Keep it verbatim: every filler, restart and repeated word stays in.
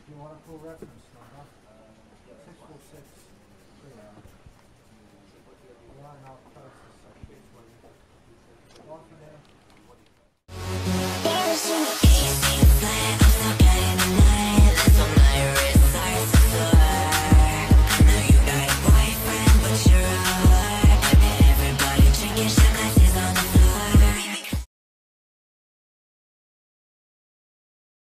Do you want a full reference number? Six four six three oh. Line up process section. One for now.